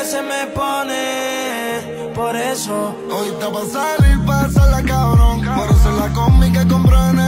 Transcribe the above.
se me pone. Por eso hoy está pa' salir, pásala cabrón. Por eso la combi que compró en